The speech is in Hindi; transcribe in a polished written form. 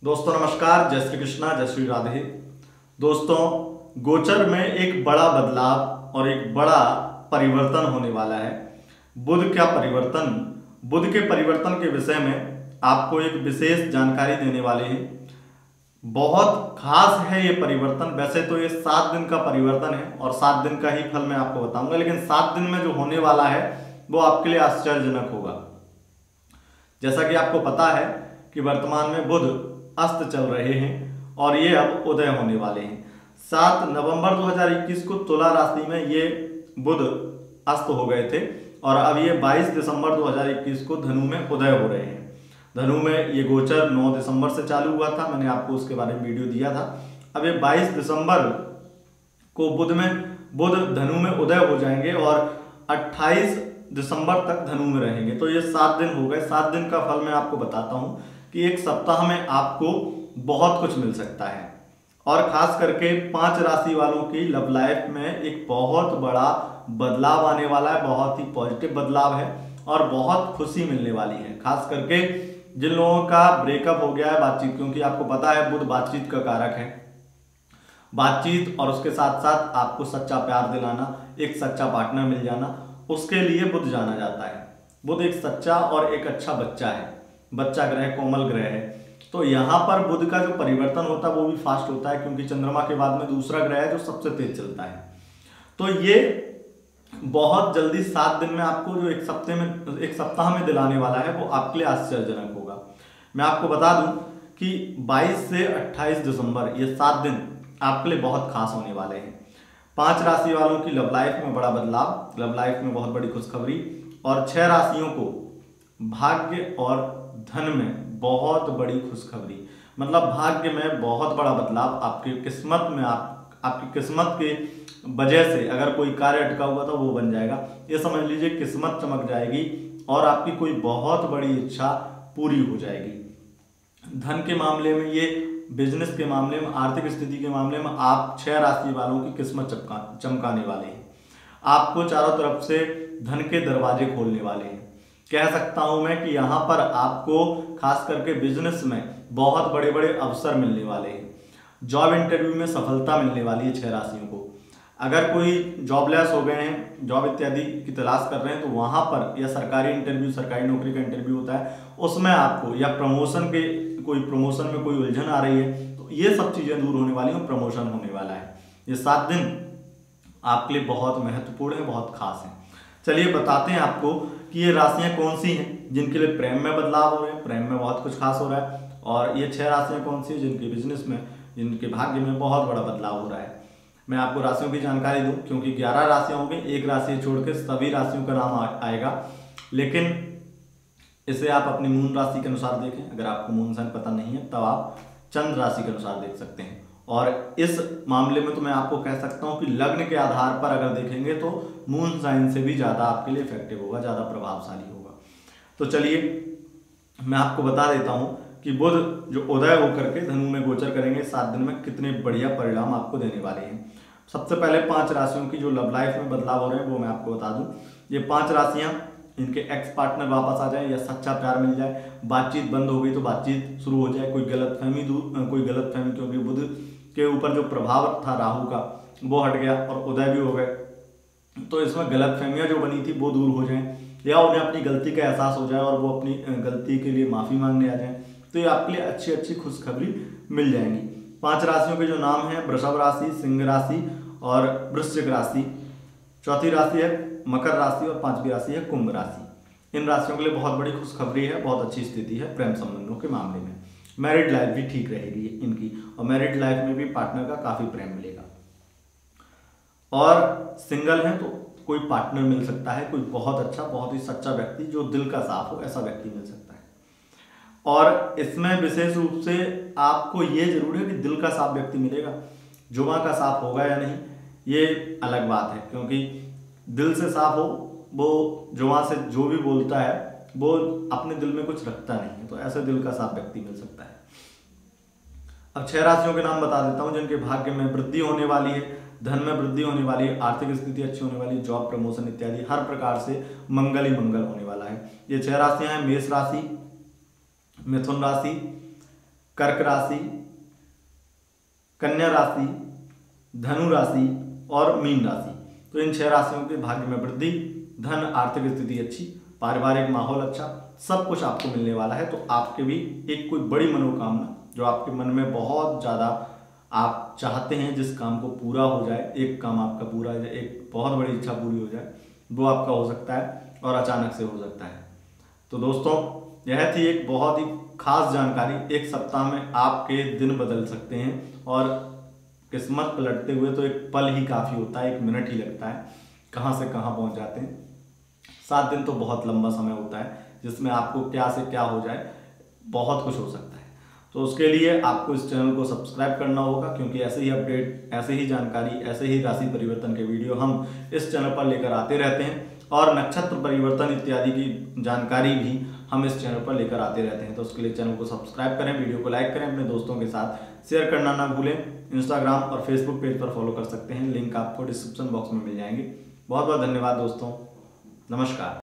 दोस्तों नमस्कार, जय श्री कृष्णा, जय श्री राधे। दोस्तों, गोचर में एक बड़ा बदलाव और एक बड़ा परिवर्तन होने वाला है। बुध का परिवर्तन, बुध के परिवर्तन के विषय में आपको एक विशेष जानकारी देने वाले हैं। बहुत खास है ये परिवर्तन। वैसे तो ये 7 दिन का परिवर्तन है और 7 दिन का ही फल मैं आपको बताऊंगा, लेकिन 7 दिन में जो होने वाला है वो आपके लिए आश्चर्यजनक होगा। जैसा कि आपको पता है कि वर्तमान में बुध अस्त चल रहे हैं और ये अब उदय होने वाले हैं। 7 नवंबर 2021 को तुला राशि में ये बुध अस्त हो गए थे और अब ये 22 दिसंबर 2021 को धनु में उदय हो रहे हैं। धनु में ये गोचर 9 दिसंबर से चालू हुआ था, मैंने आपको उसके बारे में वीडियो दिया था। अब ये 22 दिसंबर को बुध धनु में उदय हो जाएंगे और 28 दिसंबर तक धनु में रहेंगे। तो ये 7 दिन हो गए। 7 दिन का फल मैं आपको बताता हूँ कि एक सप्ताह में आपको बहुत कुछ मिल सकता है और खास करके 5 राशि वालों की लव लाइफ में एक बहुत बड़ा बदलाव आने वाला है। बहुत ही पॉजिटिव बदलाव है और बहुत खुशी मिलने वाली है। खास करके जिन लोगों का ब्रेकअप हो गया है बातचीत, क्योंकि आपको पता है बुध बातचीत का कारक है। बातचीत और उसके साथ साथ आपको सच्चा प्यार दिलाना, एक सच्चा पार्टनर मिल जाना, उसके लिए बुध जाना जाता है। बुध एक सच्चा और एक अच्छा बच्चा है, बच्चा ग्रह, कोमल ग्रह है। तो यहाँ पर बुध का जो परिवर्तन होता है वो भी फास्ट होता है, क्योंकि चंद्रमा के बाद में दूसरा ग्रह है जो सबसे तेज चलता है। तो ये बहुत जल्दी 7 दिन में आपको जो एक सप्ताह में दिलाने वाला है वो आपके लिए आश्चर्यजनक होगा। मैं आपको बता दूं कि 22 से 28 दिसंबर ये 7 दिन आपके लिए बहुत खास होने वाले हैं। 5 राशि वालों की लव लाइफ में बड़ा बदलाव, लव लाइफ में बहुत बड़ी खुशखबरी, और 6 राशियों को भाग्य और धन में बहुत बड़ी खुशखबरी। मतलब भाग्य में बहुत बड़ा बदलाव आपकी किस्मत में, आपकी किस्मत के वजह से अगर कोई कार्य अटका हुआ था वो बन जाएगा। ये समझ लीजिए किस्मत चमक जाएगी और आपकी कोई बहुत बड़ी इच्छा पूरी हो जाएगी। धन के मामले में, ये बिजनेस के मामले में, आर्थिक स्थिति के मामले में आप 6 राशि वालों की किस्मत चमकाने वाले हैं। आपको चारों तरफ से धन के दरवाजे खोलने वाले हैं। कह सकता हूं मैं कि यहाँ पर आपको खास करके बिजनेस में बहुत बड़े बड़े अवसर मिलने वाले हैं। जॉब इंटरव्यू में सफलता मिलने वाली है 6 राशियों को। अगर कोई जॉबलेस हो गए हैं, जॉब इत्यादि की तलाश कर रहे हैं, तो वहां पर या सरकारी इंटरव्यू, सरकारी नौकरी का इंटरव्यू होता है, उसमें आपको या प्रमोशन में कोई उलझन आ रही है, तो ये सब चीजें दूर होने वाली हैं, प्रमोशन होने वाला है। ये 7 दिन आपके लिए बहुत महत्वपूर्ण है, बहुत खास है। चलिए बताते हैं आपको कि ये राशियां कौन सी हैं जिनके लिए प्रेम में बदलाव हो रहे हैं, प्रेम में बहुत कुछ खास हो रहा है, और ये 6 राशियां कौन सी हैं जिनके बिजनेस में, जिनके भाग्य में बहुत बड़ा बदलाव हो रहा है। मैं आपको राशियों की जानकारी दूं, क्योंकि 11 राशियां होंगी, एक राशि छोड़ के सभी राशियों का नाम आएगा, लेकिन इसे आप अपनी मून राशि के अनुसार देखें। अगर आपको मून साइन पता नहीं है तब आप चंद्र राशि के अनुसार देख सकते हैं। और इस मामले में तो मैं आपको कह सकता हूं कि लग्न के आधार पर अगर देखेंगे तो मून साइन से भी ज़्यादा आपके लिए इफेक्टिव होगा, ज़्यादा प्रभावशाली होगा। तो चलिए मैं आपको बता देता हूं कि बुध जो उदय होकर के धनु में गोचर करेंगे 7 दिन में कितने बढ़िया परिणाम आपको देने वाले हैं। सबसे पहले 5 राशियों की जो लव लाइफ में बदलाव हो रहे हैं वो मैं आपको बता दूं। ये 5 राशियां, इनके एक्स पार्टनर वापस आ जाए या सच्चा प्यार मिल जाए, बातचीत बंद हो गई तो बातचीत शुरू हो जाए, कोई गलतफहमी, क्योंकि बुध के ऊपर जो प्रभाव था राहु का वो हट गया और उदय भी हो गए, तो इसमें गलतफहमियां जो बनी थी वो दूर हो जाएं, या उन्हें अपनी गलती का एहसास हो जाए और वो अपनी गलती के लिए माफ़ी मांगने आ जाएं। तो ये आपके लिए अच्छी अच्छी खुशखबरी मिल जाएंगी। 5 राशियों के जो नाम हैं, वृषभ राशि, सिंह राशि और वृश्चिक राशि। चौथी राशि है मकर राशि और 5वीं राशि है कुंभ राशि। इन राशियों के लिए बहुत बड़ी खुशखबरी है, बहुत अच्छी स्थिति है प्रेम संबंधों के मामले में। मैरिड लाइफ भी ठीक रहेगी इनकी, और मैरिड लाइफ में भी पार्टनर का काफ़ी प्रेम मिलेगा। और सिंगल हैं तो कोई पार्टनर मिल सकता है, कोई बहुत अच्छा, बहुत ही सच्चा व्यक्ति जो दिल का साफ हो, ऐसा व्यक्ति मिल सकता है। और इसमें विशेष रूप से आपको ये जरूर है कि दिल का साफ व्यक्ति मिलेगा। जुबां का साफ होगा या नहीं ये अलग बात है, क्योंकि दिल से साफ हो, वो जुबां से जो भी बोलता है वो अपने दिल में कुछ रखता नहीं है, तो ऐसे दिल का साफ व्यक्ति मिल सकता है। अब 6 राशियों के नाम बता देता हूं जिनके भाग्य में वृद्धि होने वाली है, धन में वृद्धि होने वाली है, आर्थिक स्थिति अच्छी होने वाली है, जॉब प्रमोशन इत्यादि हर प्रकार से मंगल ही मंगल होने वाला है। ये 6 राशियां हैं, मेष राशि, मिथुन राशि, कर्क राशि, कन्या राशि, धनु राशि और मीन राशि। तो इन 6 राशियों के भाग्य में वृद्धि, धन, आर्थिक स्थिति अच्छी, पारिवारिक माहौल अच्छा, सब कुछ आपको मिलने वाला है। तो आपके भी एक कोई बड़ी मनोकामना जो आपके मन में बहुत ज़्यादा आप चाहते हैं, जिस काम को पूरा हो जाए, एक काम आपका पूरा हो जाए, एक बहुत बड़ी इच्छा पूरी हो जाए, वो आपका हो सकता है और अचानक से हो सकता है। तो दोस्तों, यह थी एक बहुत ही खास जानकारी। एक सप्ताह में आपके दिन बदल सकते हैं और किस्मत पलटते हुए तो एक पल ही काफ़ी होता है, 1 मिनट ही लगता है, कहाँ से कहाँ पहुँच जाते हैं। 7 दिन तो बहुत लंबा समय होता है जिसमें आपको क्या से क्या हो जाए, बहुत कुछ हो सकता है। तो उसके लिए आपको इस चैनल को सब्सक्राइब करना होगा, क्योंकि ऐसे ही अपडेट, ऐसे ही जानकारी, ऐसे ही राशि परिवर्तन के वीडियो हम इस चैनल पर लेकर आते रहते हैं और नक्षत्र परिवर्तन इत्यादि की जानकारी भी हम इस चैनल पर लेकर आते रहते हैं। तो उसके लिए चैनल को सब्सक्राइब करें, वीडियो को लाइक करें, अपने दोस्तों के साथ शेयर करना ना भूलें। इंस्टाग्राम और फेसबुक पेज पर फॉलो कर सकते हैं, लिंक आपको डिस्क्रिप्शन बॉक्स में मिल जाएंगे। बहुत बहुत धन्यवाद दोस्तों, नमस्कार।